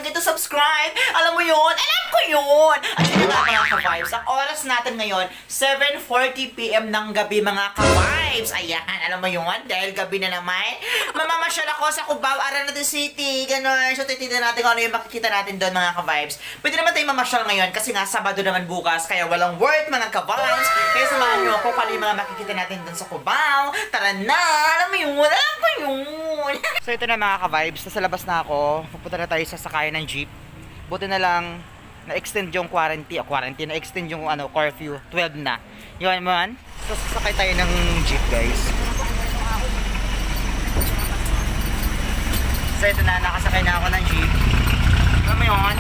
forget to subscribe. Alam mo yun? Alam ko yun! At yun nga mga ka-vibes, ang oras natin ngayon, 7:40 PM ng gabi mga ka-vibes. Ayan, alam mo yun? Dahil gabi na naman, mamamasyal ako sa Cubao, Araneta City, gano'n. So, titignan natin kung ano yung makikita natin doon mga ka-vibes. Pwede naman tayo mamasyal ngayon kasi nga Sabado naman bukas, kaya walang work mga ka-vibes. Kaya samahan nyo ako kung ano yung mga makikita natin doon sa Cubao. Tara na! Alam mo yun? Alam ko yun! So, ito na mga ka-vibes. Nasa labas na ako. Pupunta na tayo sa sakayan ng jeep. Buti na lang na-extend yung quarantine. Na-extend yung curfew. 12 na. Yun man. So, sasakay tayo ng jeep guys. So, ito na. Nakasakay na ako ng jeep. Alam mo yun?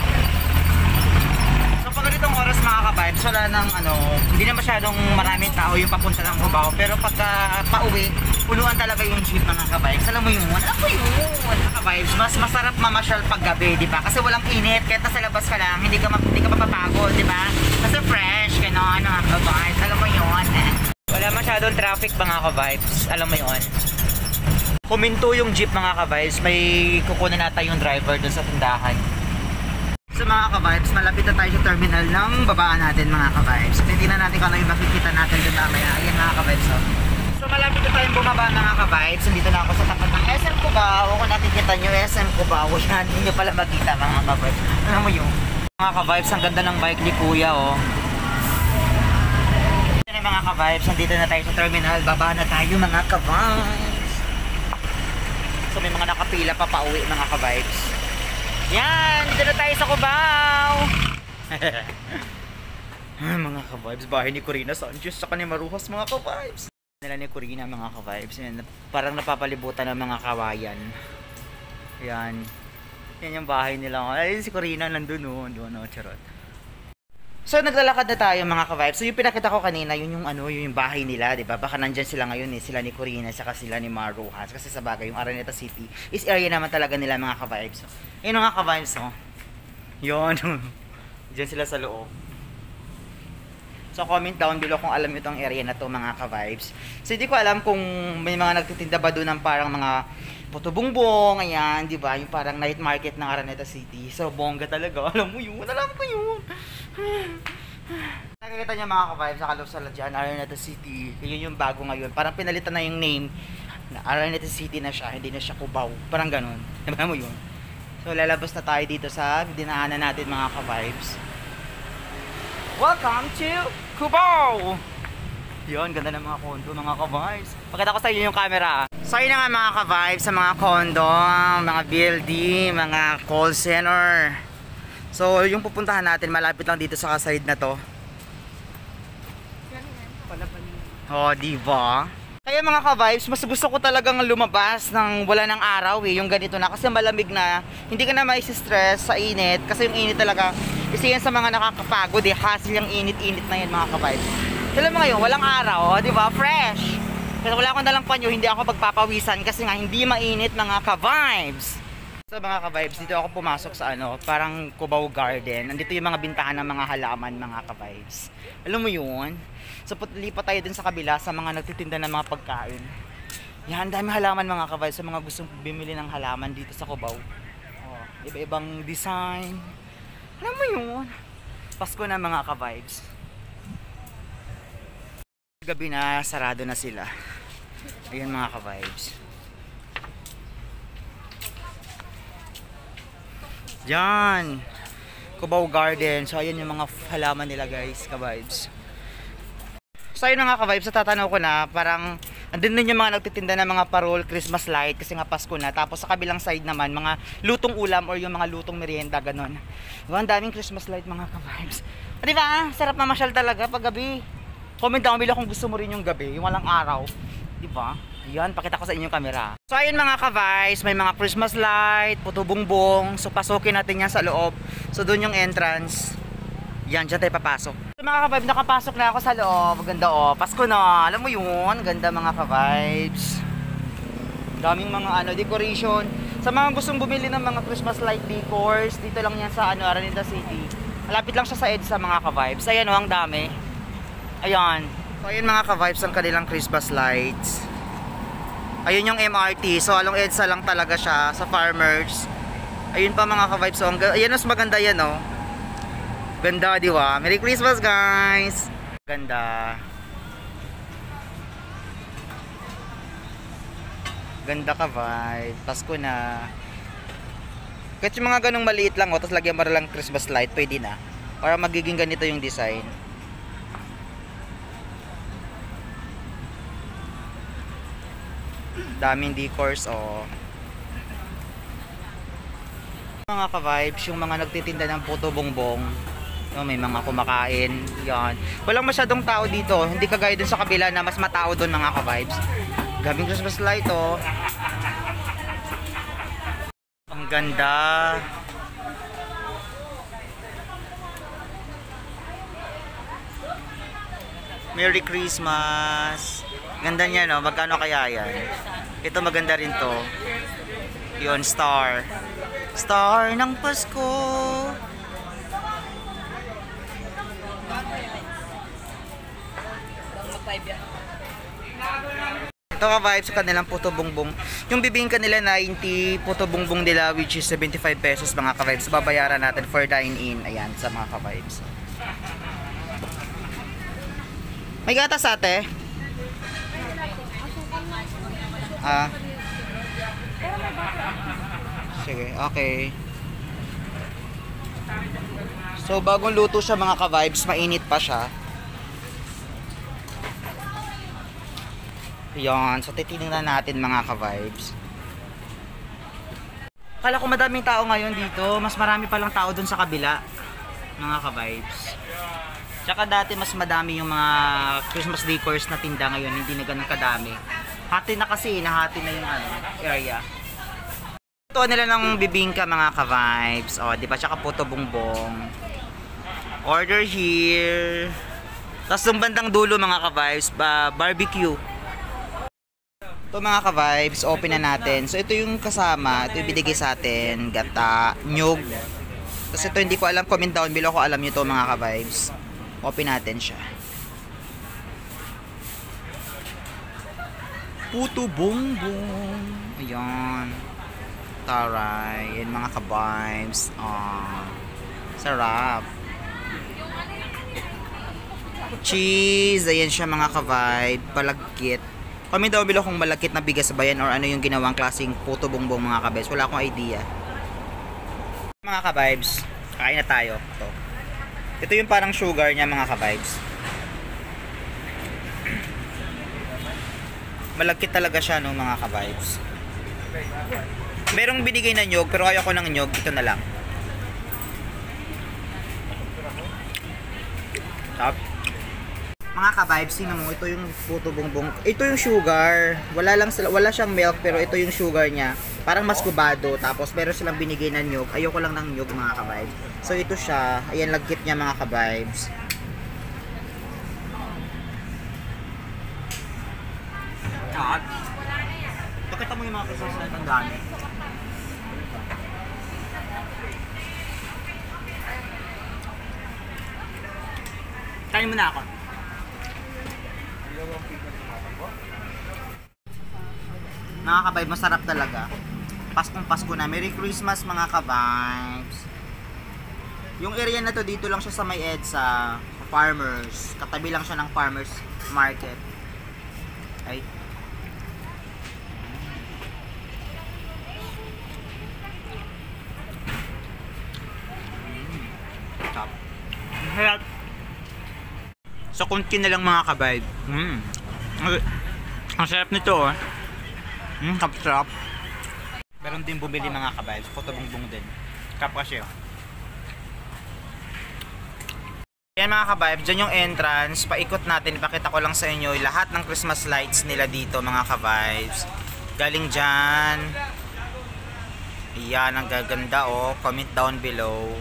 Pag ganitong oras mga ka-vibes, wala nang hindi na masyadong maraming tao yung papunta ng Cubao. Pero pagka pauwi, puluan talaga yung jeep mga ka-vibes. Alam mo yun? Alam mo yun? Ka-vibes, mas masarap mamasyal pag gabi, di ba? Kasi walang init, kahit nasa labas ka lang, hindi ka mapapagod, di ba? Kasi fresh, gano'n, mga ka-vibes. Alam mo yun? Wala masyadong traffic mga ka-vibes. Alam mo yun? Kuminto yung jeep mga ka-vibes, may kukunan natin yung driver dun sa tindahan. So mga ka-vibes, malapit na tayo sa terminal ng babaan natin mga ka-vibes. Titignan natin kung ano yung makikita natin doon mamaya. Ayan mga ka-vibes. So malapit na tayong bumaba mga ka-vibes. Nandito na ako sa tapat ng SM Cubao. Kung natin kita nyo SM Cubao, yan, hindi nyo pala makita mga ka-vibes. Alam mo yun? Mga ka-vibes, ang ganda ng bike ni Kuya oh. Ayan mga ka-vibes, nandito na tayo sa terminal. Baba na tayo mga ka-vibes. So may mga nakapila pa pauwi mga ka-vibes. Yan, dito na tayo sa Cubao. Mga ka-vibes, bahay ni Corina Sanchez sa ni Marujas mga ka-vibes. Nila ni Corina mga ka-vibes. Parang napapalibutan ng mga kawayan. Yan. Yan yung bahay nila. Ay, si Corina nandun oh. Doon oh, charot. So naglalakad na tayo mga ka-vibes. So yung pinakita ko kanina, yun yung bahay nila, 'di ba? Baka nandiyan sila ngayon sila ni Corina saka sila ni Marujas kasi sa bagay yung Araneta City is area naman talaga nila mga ka-vibes. Ayun mga ka-vibes oh. Yun. Diyan sila sa loob. So comment down below kung alam niyo tong area na to mga ka-vibes. So hindi ko alam kung may mga nagtitinda ba doon ng parang mga puto-bungbong, ayan, 'di ba? Yung parang night market ng Araneta City. So bongga talaga. Alam mo yun, alam ko yun. Nakikita niyo mga ka-vibes sa Kalusala dyan, Araneta City. Yun yung bago ngayon. Parang pinalitan na yung name na Araneta City na siya, hindi na siya Cubao. Parang ganun. Alam mo yun? So lalabas na tayo dito sa dinaanan natin mga ka-vibes. Welcome to Cubao! Yun, ganda ng mga condo mga ka-vibes. Pagkita ko sa inyo yung camera. So yun na nga mga ka-vibes sa mga condo, mga building, mga call center. So yung pupuntahan natin malapit lang dito sa side na to. Oh, diba? Kaya mga ka-vibes, mas gusto ko talagang lumabas ng wala ng araw yung ganito na kasi malamig na. Hindi ka na mai-stress sa init kasi yung init talaga isa yan sa mga nakakapagod hassle yung init-init na yan mga ka-vibes. Alam mo ngayon, walang araw, diba? Fresh. Kasi wala akong dalang panyo, hindi ako pagpapawisan kasi nga hindi mainit mga ka-vibes. So mga ka-vibes, dito ako pumasok sa parang Cubao Garden. Nandito yung mga bintahan ng mga halaman mga ka-vibes. Alam mo yun? So lipat tayo din sa kabila sa mga nagtitinda ng mga pagkain. Yan, dami halaman mga ka-vibes sa mga gustong bumili ng halaman dito sa Cubao. Oh, iba-ibang design. Alam mo yun? Pasko na mga ka-vibes. Gabi na, sarado na sila. Ayan mga ka-vibes. Yan, Cubao Garden. So ayan yung mga halaman nila guys, ka-vibes. So ayun mga ka-vibes, sa tatanaw ko na parang andun din yung mga nagtitinda ng mga parol, Christmas light kasi nga Pasko na. Tapos sa kabilang side naman, mga lutong ulam or yung mga lutong merienda, ganon. Ang daming Christmas light mga ka-vibes. Diba? Sarap mamasyal talaga pag gabi. Comment down below kung gusto mo rin yung gabi, yung walang araw. Diba? Ayan, pakita ko sa inyong camera. So ayun mga ka-vibes, may mga Christmas light, puto-bungbong. So pasukin natin yan sa loob. So doon yung entrance. Yan, dyan tayo papasok. So mga ka-vibes, nakapasok na ako sa loob. Ganda oh, Pasko na. Alam mo yun, ganda mga ka-vibes. Daming mga decoration. Sa mga gustong bumili ng mga Christmas light decors, dito lang yan sa Araneta City. Malapit lang siya sa EDSA mga ka-vibes. Ayan oh, ang dami. Ayan. So ayun mga ka-vibes ang kanilang Christmas lights. Ayun yung MRT. So along EDSA lang talaga siya sa Farmers. Ayun pa mga ka-vibes. So, ayan, mas maganda yan, oh. Ganda, di ba? Merry Christmas, guys! Ganda. Ganda ka, vibe. Pasko na. Kahit yung mga ganong maliit lang, oh, tapos lagyan mo lang Christmas light, pwede na. Para magiging ganito yung design. Daming decors, oh. Mga ka-vibes, yung mga nagtitinda ng puto bongbong, no, may mga kumakain, yan. Walang masyadong tao dito, hindi kagaya dun sa kabila na mas matao dun mga ka-vibes. Gabing Christmas light, oh. Ang ganda. Merry Christmas. Ganda niya, no? Magkano kaya yan? Ito maganda rin to. Yun, star. Star ng Pasko. Ito ka vibes sa kanilang puto bongbong. Yung bibingka nila 90, puto bongbong nila which is 75 pesos mga ka-vibes. Babayaran natin for dine-in. Ayan, sa mga ka-vibes. May gatas ate? Ah. Sige, okay. So bagong luto siya mga ka-vibes, mainit pa siya. Yan, so titingnan natin mga ka-vibes. Kala ko madaming tao ngayon dito, mas marami palang tao dun sa kabila mga ka-vibes. Tsaka dati mas madami yung mga Christmas decors na tinda, ngayon hindi na ganun kadami. Hati na kasi, nahati na yung area. Ito nila ng bibingka mga ka-vibes. O, di ba? Tsaka puto bongbong. Order here. Tapos yung bandang dulo mga ka-vibes, barbecue. Ito mga ka-vibes, open na natin. So ito yung kasama, ito yung binigay sa atin, gata, nyug. Tapos ito hindi ko alam, comment down below kung alam nyo ito mga ka-vibes. Open natin siya. Puto bongbong. Ayan. Taray. Yan mga ka-vibes. Sarap. Cheese. Ayan siya mga ka-vibe. Palagkit. Comment down below kung malagkit na bigas ba yan or ano yung ginawang klaseng puto bongbong mga ka-vibes. Wala akong idea. Mga ka-vibes, kain na tayo. Ito yung parang sugar niya mga ka-vibes. Malagkit talaga siya no mga ka-vibes. Merong binigay na nyog pero ayoko ng nyog, ito na lang. Top. Mga ka-vibes, sino mo, ito yung puto bongbong. Ito yung sugar. Wala siyang milk pero ito yung sugar niya. Parang mas kubado tapos meron silang binigay na nyog. Ayoko lang ng nyog mga ka-vibes. So ito siya, ayan lagkit niya mga ka-vibes. Pakita mo yung mga Christmas light ang dami. Kain mo na ako. Mga ka-vibe, masarap talaga. Paskong Pasko na. Merry Christmas mga ka-vibes. Yung area na to, dito lang siya sa may EDSA Farmers. Katabi lang siya ng Farmers Market. Ay. So kunti na lang mga ka-vibe. Ang sarap nito oh. Sarap. Meron din bumili mga ka-vibe. Puto bongbong din. Kap kasi oh. Yan mga ka-vibe, dyan yung entrance. Paikot natin, ipakita ko lang sa inyo lahat ng Christmas lights nila dito mga ka-vibes. Galing dyan. Yan, ang gaganda oh. Comment down below.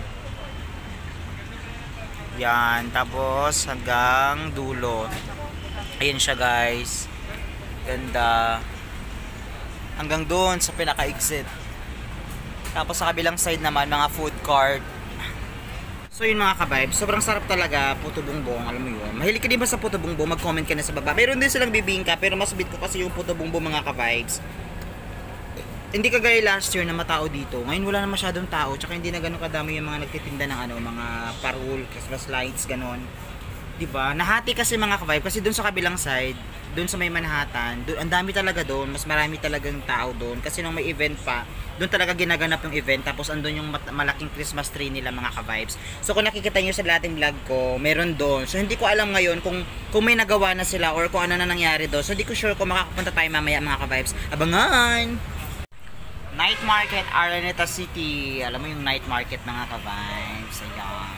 Yan, tapos hanggang dulo. Ayan siya guys. Ganda. Hanggang doon sa pinaka-exit. Tapos sa kabilang side naman, mga food court. So yun mga ka-vibes, sobrang sarap talaga, puto bongbong, alam mo yun. Mahilig ka din ba sa puto bongbong? Mag-comment ka na sa baba. Meron din silang bibingka, pero mas bit ko kasi yung puto bongbong mga ka-vibes. hindi kagaya last year na matao dito. Ngayon wala na masyadong tao, tsaka hindi na ganun kadami yung mga nagtitinda ng ano, mga parol, Christmas lights, ganon. 'Di ba? Nahati kasi mga ka-vibe kasi doon sa kabilang side, doon sa may Manhattan, doon ang dami talaga doon, mas marami talagang tao doon kasi nung may event pa, doon talaga ginaganap yung event tapos andun yung malaking Christmas tree nila mga ka-vibes. So kung nakikita niyo sa dating vlog ko, meron doon. So hindi ko alam ngayon kung may nagawa na sila or kung ano na nangyari doon. So hindi ko sure kung makakapunta tayo mamaya mga ka-vibes. Abangan! Night Market, Araneta City. Alam mo yung night market mga ka-vibes. Ayan.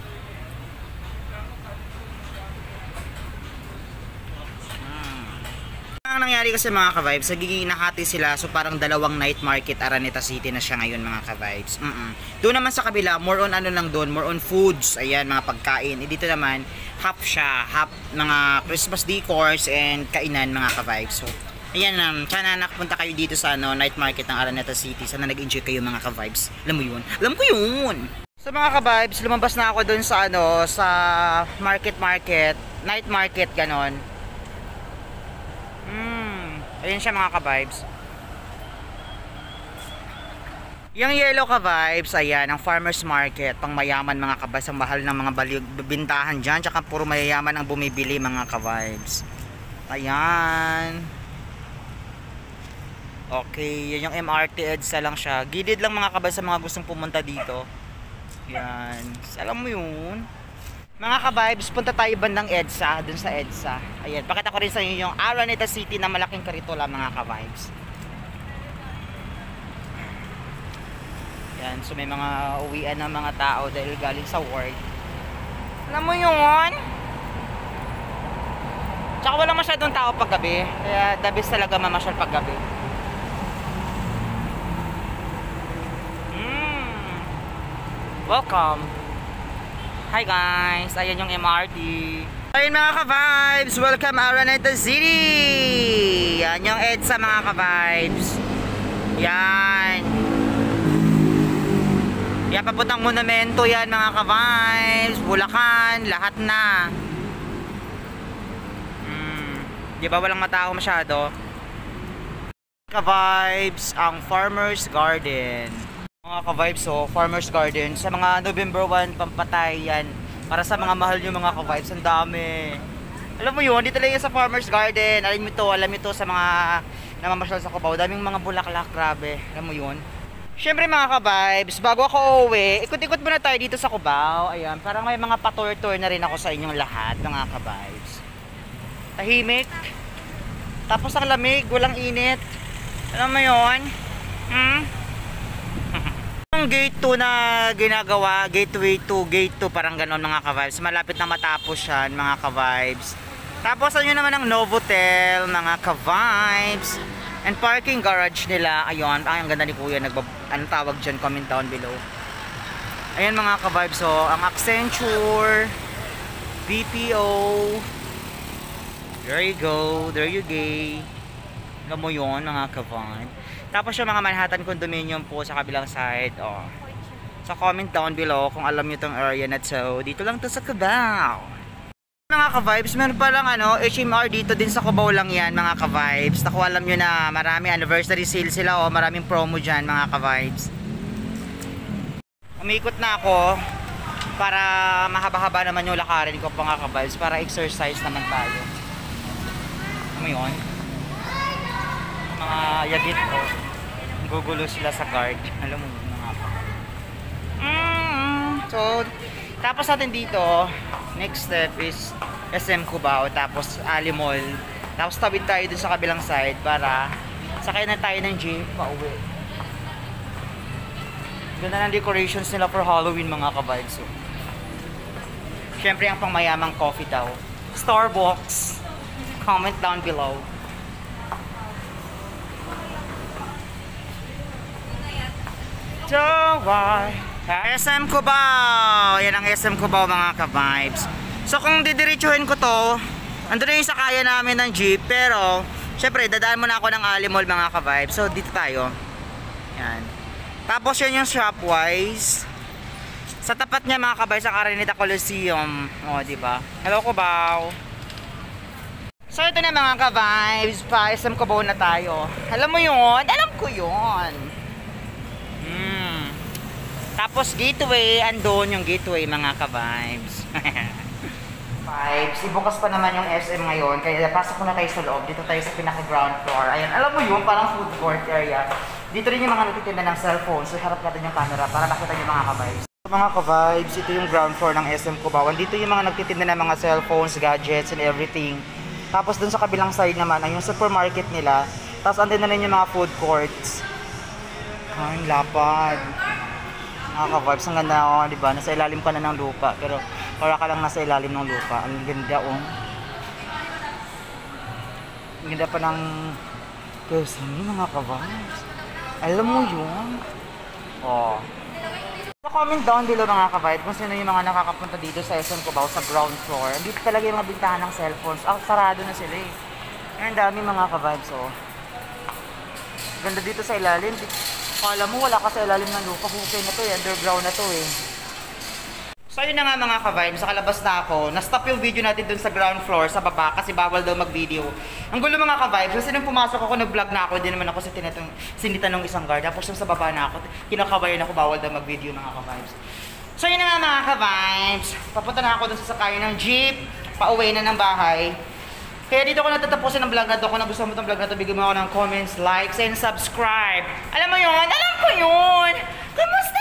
Ang nangyari kasi mga ka-vibes, nagiging nahati sila. So parang dalawang night market, Araneta City na siya ngayon mga ka-vibes. Doon naman sa kabila, more on ano lang doon, more on foods. Ayan, mga pagkain. Dito naman, half siya. Half mga Christmas decors and kainan mga ka-vibes. So ayan, sana nakapunta kayo dito sa night market ng Araneta City. Sana nag-enjoy kayo mga ka-vibes. Alam mo yun? Alam ko yun! So mga ka-vibes, lumabas na ako dun sa sa market, night market, ganon. Ayun siya mga ka-vibes. Yung yellow ka-vibes, ayan, ang farmer's market, pang mayaman mga ka-vibes. Ang mahal ng mga bintahan dyan, tsaka puro mayayaman ang bumibili mga ka-vibes. Ayan. Okay, yun yung MRT EDSA lang siya. Gilid lang mga kabay sa mga gustong pumunta dito. Yan. Alam mo yun. Mga ka-vibes, punta tayo bandang EDSA, dun sa EDSA. Ayan, pakita ko rin sa inyo yung Araneta City na malaking karitola mga ka-vibes. Yan, so may mga uwian ng mga tao dahil galing sa work. Alam mo yun? Tsaka walang masyadong tao paggabi. Kaya the best talaga mamasyal paggabi. Welcome. Hi guys, ayan yung MRT. Ayun mga ka-vibes, welcome Araneta City. Yan yung EDSA mga ka-vibes. Yan. Yan, papuntang monumento yan mga ka-vibes. Bulacan, lahat na. Di ba walang matao masyado? Ka-vibes, ang Farmer's Garden. Mga ka-vibes, so Farmer's Garden sa mga November 1 pampatay yan para sa mga mahal nyo mga ka-vibes. Ang dami, alam mo yun, dito lang yan sa Farmer's Garden. Alam mo to sa mga namamasyal sa Cubao, daming mga bulaklak, grabe, alam mo yun. Syempre mga ka-vibes, bago ako uwi, ikot-ikot muna tayo dito sa Cubao. Ayan, parang may mga patour-tour na rin ako sa inyong lahat mga ka-vibes. Tahimik, tapos ang lamig, walang init, alam mo yun. Ang gate 2 na ginagawa, gateway 2, gate 2, parang ganon mga ka-vibes. Malapit na matapos yan mga ka-vibes. Tapos ano naman ang Novotel mga ka-vibes. And parking garage nila, ayun, ang ganda ni kuya, anong tawag dyan, comment down below. Ayan mga ka-vibes, so ang Accenture, BPO, there you go, there you go. Alam mo yun mga ka-vibes. Tapos yung mga Manhattan condominium po sa kabilang side. So comment down below kung alam nyo tong area na to. Dito lang to sa Cubao. Mga ka-vibes, meron palang HMR dito din sa Cubao lang yan mga ka-vibes. Naku, alam nyo na marami anniversary sale sila maraming promo dyan mga ka-vibes. Umikot na ako para mahaba-haba naman yung lakarin ko mga ka-vibes, para exercise naman tayo. Ano yun? Mga yagit ko, gugulo sila sa guard, alam mo mga so tapos natin dito, next step is SM Cubao, tapos Ali Mall, tapos tabid tayo dun sa kabilang side para sakay na tayo ng jeep pauwi. Ganda ng decorations nila for Halloween mga ka-vibes. So syempre ang pangmayamang coffee daw, Starbucks, comment down below. SM Cubao. Yan ang SM Cubao mga ka-vibes. So kung didiretsuhin ko to, andun yung sakaya namin ng jeep. Pero syempre dadaan muna ako ng Ali Mall mga ka-vibes. So dito tayo. Yan. Tapos yan yung Shopwise. Sa tapat niya mga ka-vibes ang Araneta Coliseum. Diba? Hello Cubao. So ito na mga ka-vibes, pa SM Cubao na tayo. Alam mo yun? Alam ko ko yun. Tapos gateway, andun yung gateway mga ka-vibes. Vibes, ibukas pa naman yung SM ngayon, kaya pasok ko na kayo sa loob. Dito tayo sa pinaka-ground floor. Ayan, alam mo yun, parang food court area. Dito rin yung mga nagtitinda ng cellphone. So harap natin yung camera para makita nyo mga ka-vibes. Mga ka-vibes, ito yung ground floor ng SM Cubao. Dito yung mga nagtitinda ng mga cellphones, gadgets, and everything. Tapos dun sa kabilang side naman ay yung supermarket nila. Tapos andun na rin yung mga food courts. Ay, lapad. Mga ka-vibes, ang ganda oh, di ba? Nasa ilalim ka na ng lupa, pero para ka lang nasa ilalim ng lupa. Ang ganda oh. Ang ganda pa ng person mga ka-vibes. Alam mo yun? Oh. So, comment down below mga ka-vibes kung sino yung mga nakakapunta dito sa SM Cubao sa ground floor. Dito talaga yung mga bintahan ng cellphones. Sarado na sila eh. Ang dami mga ka-vibes oh. Ganda dito sa ilalim. Alam mo, wala ka sa ilalim ng lupa. Hukay na to eh. Underground na to eh. So yun na nga mga ka-vibes, nakalabas na ako. Na-stop yung video natin dun sa ground floor, sa baba, kasi bawal daw mag-video. Ang gulo mga ka-vibes, kasi nung pumasok ako, nag-vlog na ako, hindi naman ako sinita ng isang guard. Tapos yung sa baba na ako, kinakabayan ako, bawal daw mag-video mga ka-vibes. So yun na nga mga ka-vibes, papunta na ako dun sa sakayan ng jeep, pauwi na ng bahay. Kaya dito ko natatapusin ang vlog na to. Kung nagustuhan mo itong vlog na to, bigyan mo ako ng comments, likes, and subscribe. Alam mo yun? Alam ko yun! Kamusta